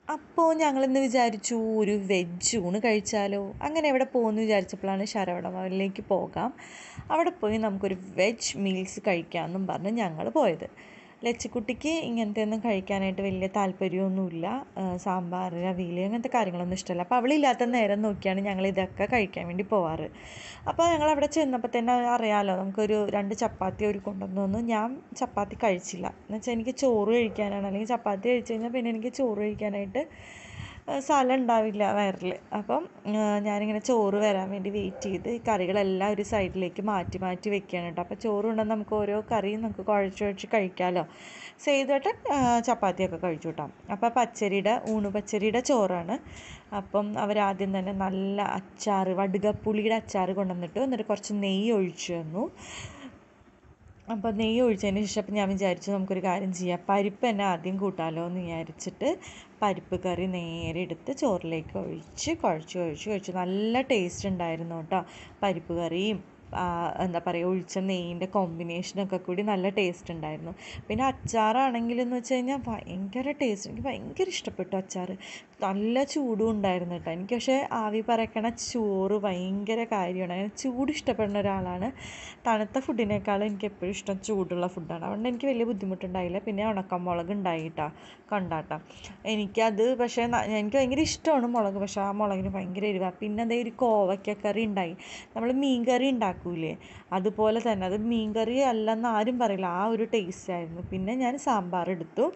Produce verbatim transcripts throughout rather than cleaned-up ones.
അപ്പോൾ ഞങ്ങളിന്ന് വിചാരിച്ചു ഒരു വെജ് ഊണ് കഴിച്ചാലോ. അങ്ങനെ എവിടെ പോകുമെന്ന് വിചാരിച്ചപ്പോഴാണ് ശരവണ ഭവനിലേക്ക് പോകാം, അവിടെ പോയി നമുക്കൊരു വെജ് മീൽസ് കഴിക്കാമെന്നും പറഞ്ഞ് ഞങ്ങൾ പോയത്. ലച്ചിക്കുട്ടിക്ക് ഇങ്ങനത്തെ ഒന്നും കഴിക്കാനായിട്ട് വലിയ താല്പര്യമൊന്നുമില്ല. സാമ്പാർ, അവിയൽ അങ്ങനത്തെ കാര്യങ്ങളൊന്നും ഇഷ്ടമല്ല. അപ്പോൾ അവളില്ലാത്ത നേരം നോക്കിയാണ് ഞങ്ങൾ ഇതൊക്കെ കഴിക്കാൻ വേണ്ടി പോവാറ്. അപ്പോൾ ഞങ്ങൾ അവിടെ ചെന്നപ്പോൾ തന്നെ അറിയാമല്ലോ, നമുക്കൊരു രണ്ട് ചപ്പാത്തി ഒരു കൊണ്ടുവന്നു തന്നു. ഞാൻ ചപ്പാത്തി കഴിച്ചില്ല എന്ന് വെച്ചാൽ എനിക്ക് ചോറ് കഴിക്കാനാണ്. അല്ലെങ്കിൽ ചപ്പാത്തി കഴിച്ച് കഴിഞ്ഞാൽ പിന്നെ എനിക്ക് ചോറ് കഴിക്കാനായിട്ട് സ്ഥലം ഉണ്ടാവില്ല വയറിൽ. അപ്പം ഞാനിങ്ങനെ ചോറ് വരാൻ വേണ്ടി വെയിറ്റ് ചെയ്ത് ഈ കറികളെല്ലാം ഒരു സൈഡിലേക്ക് മാറ്റി മാറ്റി വെക്കുകയാണ് കേട്ടോ. അപ്പോൾ ചോറ് കൊണ്ടുവന്ന് നമുക്ക് ഓരോ കറിയും നമുക്ക് കുഴച്ച് കുഴച്ച് കഴിക്കാമല്ലോ. ചെയ്തിട്ട് ചപ്പാത്തിയൊക്കെ കഴിച്ചു കേട്ടോ. അപ്പോൾ പച്ചരിയുടെ ഊണ് പച്ചരിയുടെ ചോറാണ്. അപ്പം അവരാദ്യം തന്നെ നല്ല അച്ചാർ, വടുകപ്പുളിയുടെ അച്ചാർ കൊണ്ടുവന്നിട്ട് എന്നിട്ട് കുറച്ച് നെയ്യ് ഒഴിച്ചു തന്നു. അപ്പോൾ നെയ്യ് ഒഴിച്ചതിന് ശേഷം അപ്പം ഞാൻ വിചാരിച്ചു നമുക്കൊരു കാര്യം ചെയ്യാം, പരിപ്പ് തന്നെ ആദ്യം കൂട്ടാമല്ലോ എന്ന് വിചാരിച്ചിട്ട് പരിപ്പ് കറി നേരെ എടുത്ത് ചോറിലേക്ക് ഒഴിച്ച് കുഴച്ച് കുഴച്ച് കഴിച്ചു. നല്ല ടേസ്റ്റ് ഉണ്ടായിരുന്നു കേട്ടോ. പരിപ്പ് കറിയും എന്താ പറയുക ഒഴിച്ച നെയ്യിൻ്റെ കോമ്പിനേഷനൊക്കെ കൂടി നല്ല ടേസ്റ്റ് ഉണ്ടായിരുന്നു. പിന്നെ അച്ചാറാണെങ്കിലെന്ന് വെച്ച് കഴിഞ്ഞാൽ ഭയങ്കര ടേസ്റ്റ്, എനിക്ക് ഭയങ്കര ഇഷ്ടപ്പെട്ടു അച്ചാർ. നല്ല ചൂടും ഉണ്ടായിരുന്നു കേട്ടോ. എനിക്ക് പക്ഷേ ആവി പറക്കണ ചോറ് ഭയങ്കര കാര്യമാണ്. അങ്ങനെ ചൂട് ഇഷ്ടപ്പെടുന്ന ഒരാളാണ്. തണുത്ത ഫുഡിനേക്കാളും എനിക്ക് എപ്പോഴും ഇഷ്ടം ചൂടുള്ള ഫുഡാണ്. അതുകൊണ്ട് എനിക്ക് വലിയ ബുദ്ധിമുട്ടുണ്ടായില്ല. പിന്നെ ഉണക്കമുളക് ഉണ്ടായിട്ടാ കൊണ്ടാട്ടം എനിക്കത്. പക്ഷേ എനിക്ക് ഭയങ്കര ഇഷ്ടമാണ് മുളക്, പക്ഷേ ആ മുളകിന് ഭയങ്കര എരിവാണ്. പിന്നെ അതേ ഒരു കോവയ്ക്കക്കറി ഉണ്ടായി, നമ്മൾ മീൻ കറി ഉണ്ടാക്കൂലേ അതുപോലെ തന്നെ. അത് മീൻ കറി അല്ലെന്ന് ആരും പറയില്ല, ആ ഒരു ടേസ്റ്റ് ആയിരുന്നു. പിന്നെ ഞാൻ സാമ്പാർ എടുത്തു,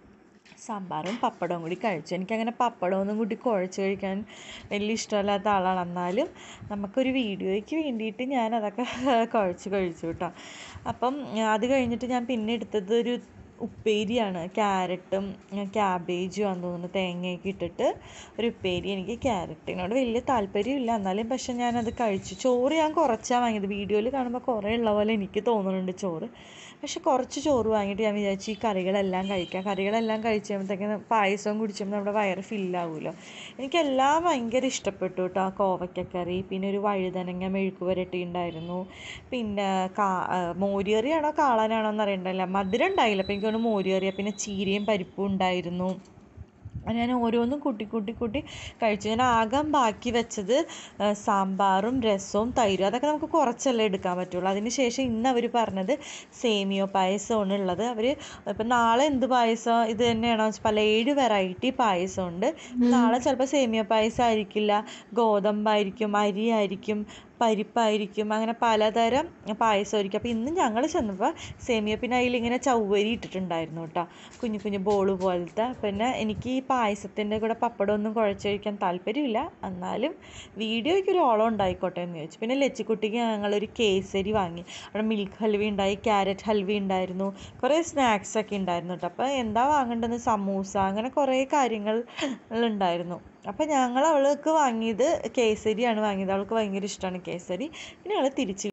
സാമ്പാറും പപ്പടവും കൂടി കഴിച്ചു. എനിക്കങ്ങനെ പപ്പടമൊന്നും കൂടി കുഴച്ച് കഴിക്കാൻ വലിയ ഇഷ്ടമല്ലാത്ത ആളാണ്. എന്നാലും നമുക്കൊരു വീഡിയോയ്ക്ക് വേണ്ടിയിട്ട് ഞാൻ അതൊക്കെ കുഴച്ച് കഴിച്ചു കേട്ടോ. അപ്പം അത് കഴിഞ്ഞിട്ട് ഞാൻ പിന്നെ എടുത്തത് ഒരു ഉപ്പേരിയാണ്. ക്യാരറ്റും ക്യാബേജും ആണെന്ന് തോന്നുന്നു, തേങ്ങയൊക്കെ ഇട്ടിട്ട് ഒരു ഉപ്പേരി. എനിക്ക് ക്യാരറ്റിനോട് വലിയ താല്പര്യമില്ല, എന്നാലും പക്ഷെ ഞാനത് കഴിച്ചു. ചോറ് ഞാൻ കുറച്ചാണ് വാങ്ങിയത്. വീഡിയോയിൽ കാണുമ്പോൾ കുറേ ഉള്ള പോലെ എനിക്ക് തോന്നുന്നുണ്ട് ചോറ്, പക്ഷെ കുറച്ച് ചോറ് വാങ്ങിയിട്ട് ഞാൻ വിചാരിച്ചു ഈ കറികളെല്ലാം കഴിക്കാം. കറികളെല്ലാം കഴിച്ച് കഴിയുമ്പോഴത്തേക്കും പായസവും കുടിച്ചുമ്പോൾ നമ്മുടെ വയറ് ഫില്ലാവുമല്ലോ. എനിക്കെല്ലാം ഭയങ്കര ഇഷ്ടപ്പെട്ടു കേട്ടോ. കോവയ്ക്കക്കറി, പിന്നെ ഒരു വഴുതനങ്ങ മെഴുക്ക് പുരട്ടി ഉണ്ടായിരുന്നു, പിന്നെ കാ മോരുകറിയാണോ കാളനാണോ എന്ന് അറിയണ്ടല്ല, മധുരം ഉണ്ടായില്ല. അപ്പോൾ എനിക്ക് തോന്നുന്നു മോരുകറിയാണ്. പിന്നെ ചീരയും പരിപ്പും ഉണ്ടായിരുന്നു. ഞാൻ ഓരോന്നും കൂട്ടി കൂട്ടി കൂട്ടി കഴിച്ചു. ഞാൻ ആകെ ബാക്കി വെച്ചത് സാമ്പാറും രസവും തൈരും. അതൊക്കെ നമുക്ക് കുറച്ചല്ലേ എടുക്കാൻ പറ്റുള്ളൂ. അതിന് ശേഷം ഇന്ന് അവർ പറഞ്ഞത് സേമിയോ പായസമാണ് ഉള്ളത്. അവർ ഇപ്പം നാളെ എന്ത് പായസം ഇത് തന്നെയാണോ പല ഏഴ് വെറൈറ്റി പായസമുണ്ട്. നാളെ ചിലപ്പോൾ സേമിയോ പായസം ആയിരിക്കില്ല, ഗോതമ്പായിരിക്കും, അരിയായിരിക്കും, പരിപ്പായിരിക്കും, അങ്ങനെ പലതരം പായസമായിരിക്കും. അപ്പോൾ ഇന്ന് ഞങ്ങൾ ചെന്നപ്പോൾ സേമിയ, പിന്നെ അതിലിങ്ങനെ ചവ്വരി ഇട്ടിട്ടുണ്ടായിരുന്നു കേട്ടോ, കുഞ്ഞു കുഞ്ഞു ബോൾ പോലത്തെ. പിന്നെ എനിക്ക് ഈ പായസത്തിൻ്റെ കൂടെ പപ്പടമൊന്നും കുഴച്ച് കഴിക്കാൻ താല്പര്യമില്ല, എന്നാലും വീഡിയോയ്ക്ക് ഒരു ഓളം ഉണ്ടായിക്കോട്ടെ എന്ന് ചോദിച്ചു. പിന്നെ ലച്ചിക്കുട്ടിക്ക് ഞങ്ങളൊരു കേസരി വാങ്ങി. അവിടെ മിൽക്ക് ഹൽവ ഉണ്ടായി, ക്യാരറ്റ് ഹൽവ ഉണ്ടായിരുന്നു, കുറേ സ്നാക്സൊക്കെ ഉണ്ടായിരുന്നു കേട്ടോ. അപ്പോൾ എന്താ വാങ്ങേണ്ടത്, സമൂസ, അങ്ങനെ കുറേ കാര്യങ്ങൾ ഉണ്ടായിരുന്നു. അപ്പോൾ ഞങ്ങൾ അവൾക്ക് വാങ്ങിയത് കേസരിയാണ് വാങ്ങിയത്. അവൾക്ക് ഭയങ്കര ഇഷ്ടമാണ് കേസരി. പിന്നെ ഞങ്ങൾ തിരിച്ച്